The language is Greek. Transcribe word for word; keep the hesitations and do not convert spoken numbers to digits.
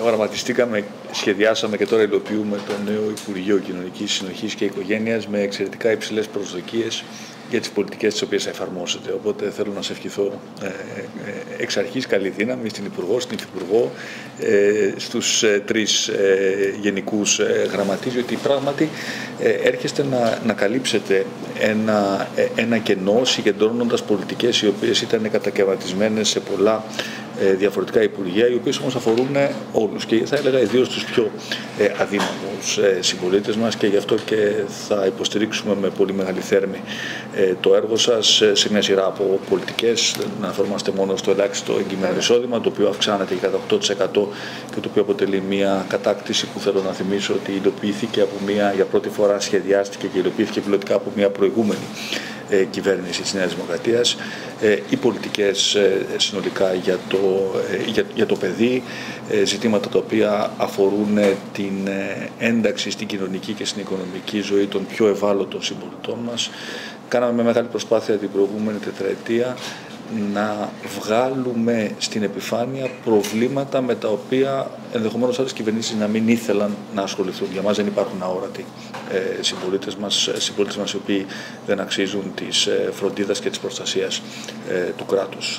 Οραματιστήκαμε, σχεδιάσαμε και τώρα υλοποιούμε το νέο Υπουργείο Κοινωνικής Συνοχής και Οικογένειας με εξαιρετικά υψηλές προσδοκίες για τις πολιτικές τις οποίες θα εφαρμόσετε. Οπότε θέλω να σε ευχηθώ ε, ε, εξ αρχής καλή δύναμη στην Υπουργό, στην Υφυπουργό, ε, στους ε, τρεις ε, γενικούς ε, γραμματείς, γιατί πράγματι ε, έρχεστε να, να καλύψετε ένα, ε, ένα κενό συγκεντρώνοντας πολιτικές οι οποίες ήταν κατακαιρματισμένες σε πολλά ε, διαφορετικά υπουργεία, οι οποίες όμως αφορούν όλους και θα έλεγα ιδίως τους πιο ε, αδύναμους ε, συμπολίτες μας, και γι' αυτό και θα υποστηρίξουμε με πολύ μεγάλη θέρμη ε, το έργο σας σε μια σειρά από πολιτικές. Να αναφερόμαστε μόνο στο ελάχιστο εγκυμμένο εισόδημα, το οποίο αυξάνεται κατά οκτώ τοις εκατό και το οποίο αποτελεί μια κατάκτηση που θέλω να θυμίσω ότι υλοποιήθηκε από μια, για πρώτη φορά σχεδιάστηκε και υλοποιήθηκε πιλωτικά από μια προηγούμενη ε, κυβέρνηση της Νέας Δημοκρατίας. Ε, οι πολιτικές ε, συνολικά για το, ε, για, για το παιδί, ε, ζητήματα τα οποία αφορούν ε, την ε, ένταξη στην κοινωνική και στην οικονομική ζωή των πιο ευάλωτων συμπολιτών μας. Κάναμε με μεγάλη προσπάθεια την προηγούμενη τετραετία να βγάλουμε στην επιφάνεια προβλήματα με τα οποία ενδεχομένως άλλες κυβερνήσεις να μην ήθελαν να ασχοληθούν. Για μας δεν υπάρχουν αόρατοι ε, συμπολίτες μας, συμπολίτες μας οι οποίοι δεν αξίζουν της ε, φροντίδας και της προστασίας ε, του κράτους.